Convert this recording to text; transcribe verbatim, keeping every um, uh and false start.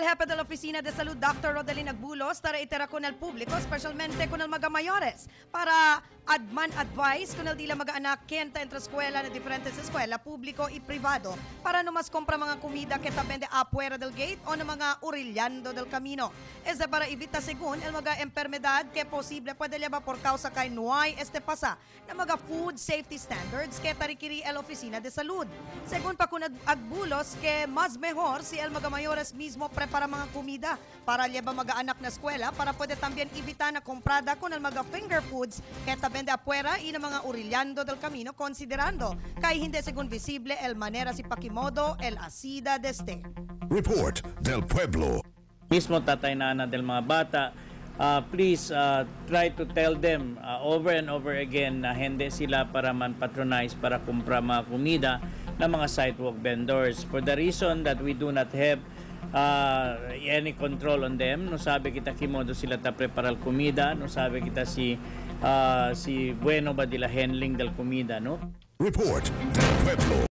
jefe de la Oficina de Salud, doctor Rodelin Agbulos, reitera con el público, especialmente con el mga mayores, para adman advice kung di lang mag-anak kenta entre eskwela na diferentes eskwela, publiko y privado, para no mas compra mga comida que tabende afuera del gate o na mga orillando del camino. Es de para evita según el mga enfermedad que posible puede llevar por causa kay no hay este pasa na mga food safety standards que tarikiri el Oficina de Salud. Según pa kun Agbulos, que mas mejor si el mga mayores mismo prepara mga comida para llevar mga anak na eskwela para pwede también evita na comprada con el mga finger foods que tabende afuera y na mga orillando del camino considerando kay hindi según visible el manera si pakimodo el asida deste. Report del Pueblo. Mismo tatay nana del mga bata, uh, please uh, try to tell them uh, over and over again na hindi sila para man patronize para kumpra mga komida ng mga sidewalk vendors for the reason that we do not have uh, any control on them. No sabi kita kimodo sila ta preparar comida, no sabi kita si uh, si bueno ba dila handling del comida, no? Report del Pueblo.